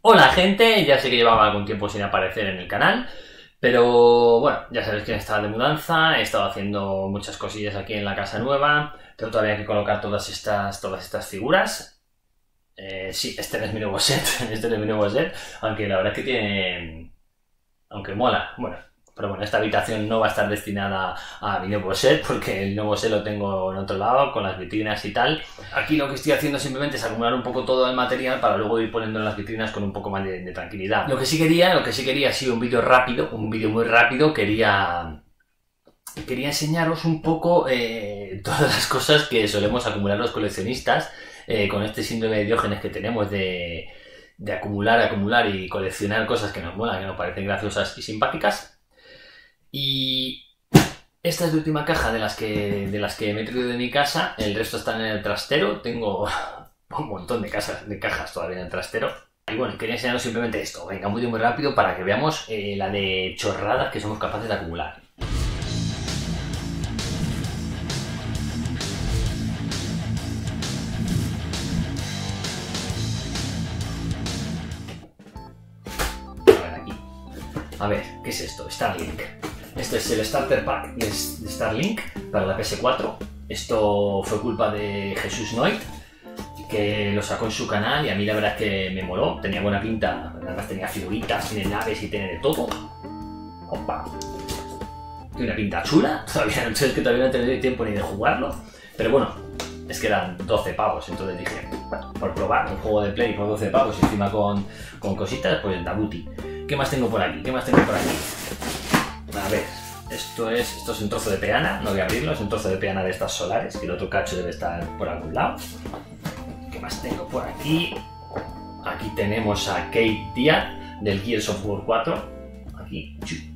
Hola gente, ya sé que llevaba algún tiempo sin aparecer en el canal, pero bueno, ya sabéis que estaba de mudanza, he estado haciendo muchas cosillas aquí en la casa nueva, tengo todavía que colocar todas estas figuras. Sí, este no es mi nuevo set, aunque la verdad es que tiene... aunque mola, bueno. Pero bueno, esta habitación no va a estar destinada a mi nuevo set, porque el nuevo set lo tengo en otro lado, con las vitrinas y tal. Aquí lo que estoy haciendo simplemente es acumular un poco todo el material para luego ir poniendo en las vitrinas con un poco más de tranquilidad. Lo que sí quería ha sido un vídeo rápido, un vídeo muy rápido. Quería enseñaros un poco todas las cosas que solemos acumular los coleccionistas con este síndrome de Diógenes que tenemos de acumular y coleccionar cosas que nos molan, que nos parecen graciosas y simpáticas. Y esta es la última caja de las que me he traído de mi casa. El resto están en el trastero. Tengo un montón de cajas todavía en el trastero. Y bueno, quería enseñaros simplemente esto. Venga, muy rápido para que veamos la de chorradas que somos capaces de acumular. A ver, ¿qué es esto? Starlink. Este es el Starter Pack de Starlink para la PS4. Esto fue culpa de Jesús Noit, que lo sacó en su canal y a mí la verdad es que me moló. Tenía buena pinta, además tenía figuritas, tiene naves y tiene de todo. Opa. Tiene una pinta chula. Todavía no he tenido tiempo ni de jugarlo. Pero bueno, es que eran 12 pavos, entonces dije, bueno, por probar un juego de Play por 12 pavos y encima con cositas, pues Dabuti. ¿Qué más tengo por aquí? A ver, esto es un trozo de peana, no voy a abrirlo, es un trozo de peana de estas solares, que el otro cacho debe estar por algún lado. ¿Qué más tengo por aquí? Aquí tenemos a Kate Díaz del Gears of War 4. Aquí,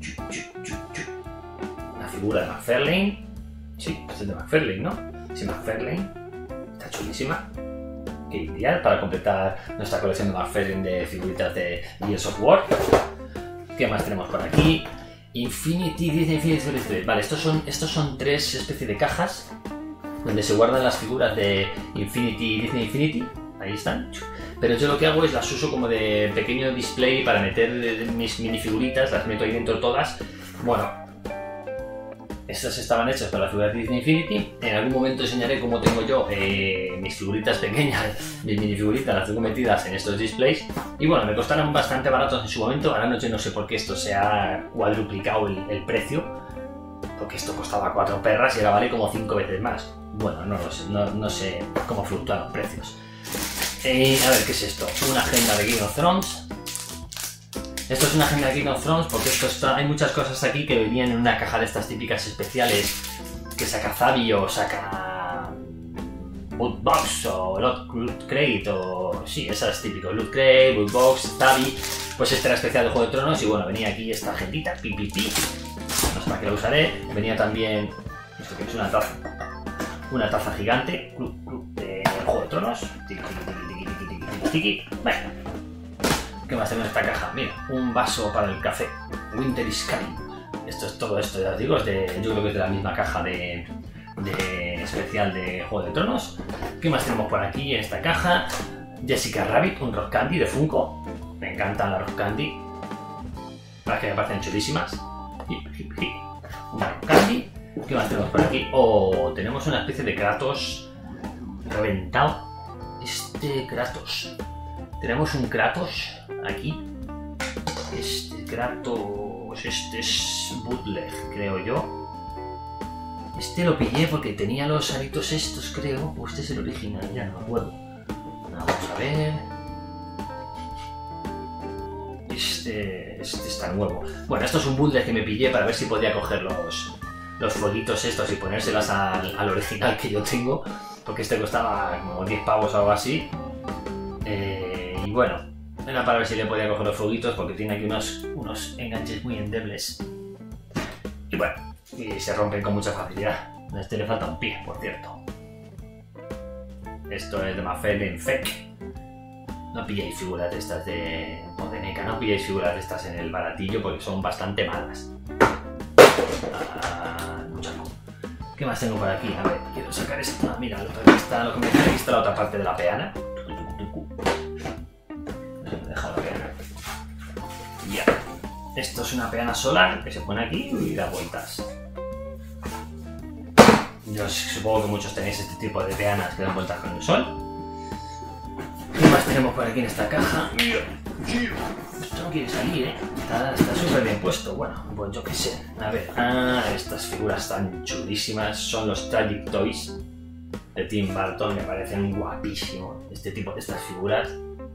una figura de McFarlane. Sí, este es de McFarlane, ¿no? Sí, McFarlane. Está chulísima. Kate Díaz, para completar nuestra colección de McFarlane de figuritas de Gears of War. ¿Qué más tenemos por aquí? Infinity. Vale, estos son tres especies de cajas donde se guardan las figuras de Disney Infinity. Ahí están. Pero yo lo que hago es las uso como de pequeño display para meter mis minifiguritas, las meto ahí dentro todas. Bueno, estas estaban hechas para las figuras de Disney Infinity. En algún momento enseñaré cómo tengo yo mis figuritas pequeñas, mis minifiguritas, las tengo metidas en estos displays. Y bueno, me costaron bastante baratos en su momento. Ahora no sé por qué esto se ha cuadruplicado el precio, porque esto costaba 4 perras y ahora vale como 5 veces más. Bueno, no lo sé, no sé cómo fluctúan los precios. A ver, ¿qué es esto? Una agenda de Game of Thrones. Esto es una agenda de Game of Thrones porque hay muchas cosas aquí que venían en una caja de estas típicas especiales que saca Zabi o saca Loot Box o Loot Crate o... sí, esas típicas, Loot Crate, Loot Box, Zabi. Pues este era especial de Juego de Tronos y bueno, venía aquí esta agendita, no sé para qué la usaré. Venía también, esto que es una taza gigante, de Juego de Tronos. Bueno. ¿Qué más tengo en esta caja? Mira, un vaso para el café. Winter is Coming. Todo esto, ya os digo, yo creo que es de la misma caja de especial de Juego de Tronos. ¿Qué más tenemos por aquí en esta caja? Jessica Rabbit, un Rock Candy de Funko. Me encantan las Rock Candy. Las que me parecen chulísimas. Un Rock Candy. ¿Qué más tenemos por aquí? Oh, tenemos una especie de Kratos reventado. Kratos. Tenemos un Kratos aquí. Este es bootleg, creo yo. Este lo pillé porque tenía los aritos estos, creo. O este es el original, ya no me acuerdo. Vamos a ver. Este está nuevo. Bueno, esto es un bootleg que me pillé para ver si podía coger los fueguitos estos y ponérselas al original que yo tengo. Porque este costaba como 10 pavos o algo así. Y bueno, era para ver si le podía coger los fueguitos porque tiene aquí unos enganches muy endebles. Y bueno, y se rompen con mucha facilidad. A este le falta un pie, por cierto. Esto es de McFarlane Fake. No pilléis figuras de estas de NECA, no pilléis figuras de estas en el baratillo porque son bastante malas. ¿Qué más tengo por aquí? A ver, quiero sacar esto. Mira, lo que me decía, aquí está la otra parte de la peana. Me he dejado la peana. Esto es una peana solar que se pone aquí y da vueltas. Yo supongo que muchos tenéis este tipo de peanas que dan vueltas con el sol. ¿Qué más tenemos por aquí en esta caja? Esto no quiere salir, ¿eh? Está súper bien puesto. Bueno, pues yo qué sé. A ver, estas figuras tan chulísimas son los Tragic Toys de Tim Burton. Me parecen guapísimos este tipo de estas figuras.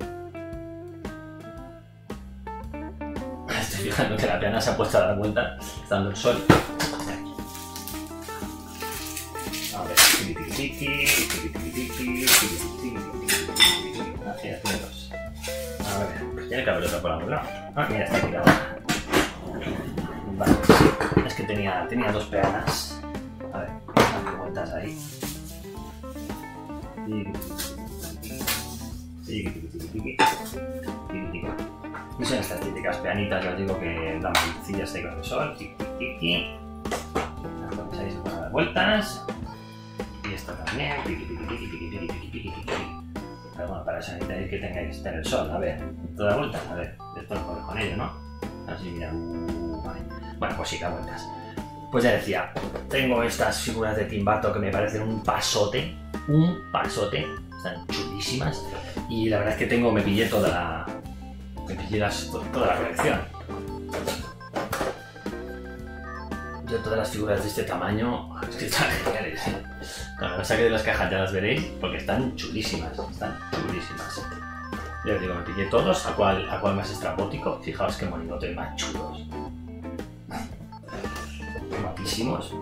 Estoy fijando que la peana se ha puesto a dar vuelta, está dando el sol. A ver, a ver, pues tiene que haber otra por algún lado. Ah, mira, está aquí la otra. Vale, es que tenía dos peanas. A ver, dando vueltas ahí. Y son estas típicas peanitas, ya os digo, que dan vueltecillas ahí con el sol. Las ponéis ahí, se van a dar vueltas. Y esta también. Pero bueno, para eso necesitáis que tengáis que estar en el sol. A ver, toda vuelta. A ver, esto no corre con ello, ¿no? Así, mira. Vale. Bueno, pues sí, da vueltas. Pues ya decía, tengo estas figuras de Tim Burton que me parecen un pasote. Un pasote. Están chulísimas. Y la verdad es que me pillé toda la colección. Yo todas las figuras de este tamaño, es que están geniales. Cuando las saque de las cajas ya las veréis, porque están chulísimas. Están chulísimas. Ya os digo, me pillé todos, a cuál más estrambótico. Fijaos qué monigotes más chulos. Guapísimos.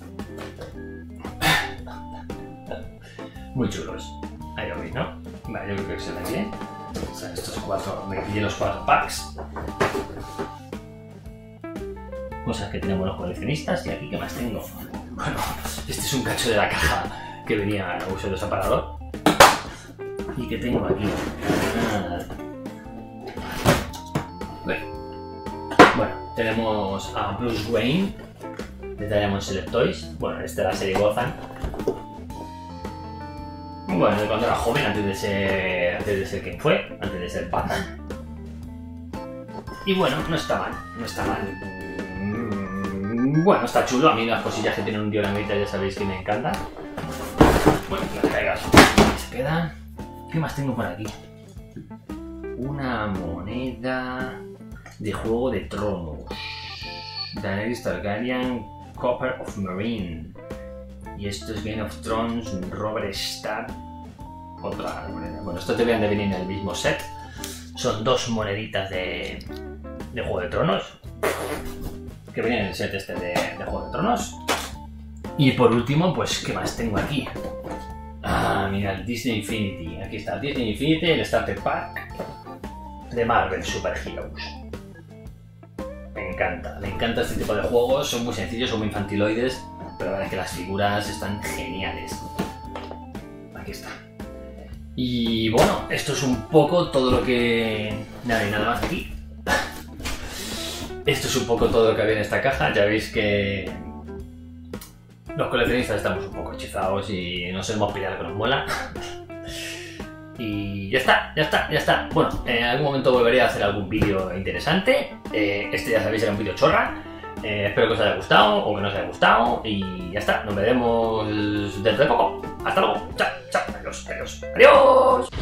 Muy chulos. Ahí lo veis, ¿no? Vale, yo creo que se ve bien. O sea, estos 4, me pillé los 4 packs. Cosas que tenemos los coleccionistas. Y aquí, ¿qué más tengo? Bueno, este es un cacho de la caja que venía a uso de separador. ¿Y qué tengo aquí? Bueno, tenemos a Bruce Wayne de Diamond Select Toys. Bueno, este de la serie Gotham. Bueno, de cuando era joven, antes de ser quien fue, antes de ser Batman. Y bueno, no está mal, no está mal. Bueno, está chulo. A mí las cosillas que tienen un dioramita ya sabéis que me encantan. Bueno, las caigas se quedan. ¿Qué más tengo por aquí? Una moneda de Juego de Tronos. Daenerys Targaryen, Copper of Marine. Y esto es Game of Thrones, Robert Stark. Otra moneda. Bueno, estos deberían de venir en el mismo set. Son 2 moneditas de Juego de Tronos. Que vienen en el set este de Juego de Tronos. Y por último, pues, ¿qué más tengo aquí? Ah, mira, el Disney Infinity. Aquí está el Disney Infinity, el Starter Pack de Marvel Super Heroes. Me encanta este tipo de juegos. Son muy sencillos, son muy infantiloides, pero la verdad es que las figuras están geniales. Aquí está. Y bueno, esto es un poco todo lo que... Nada más aquí. Esto es un poco todo lo que había en esta caja. Ya veis que los coleccionistas estamos un poco hechizados y nos hemos pillado lo que nos mola. Y ya está. Bueno, en algún momento volveré a hacer algún vídeo interesante. Este ya sabéis era un vídeo chorra. Espero que os haya gustado o que no os haya gustado. Y ya está, nos veremos dentro de poco. Hasta luego. Chao. Adiós.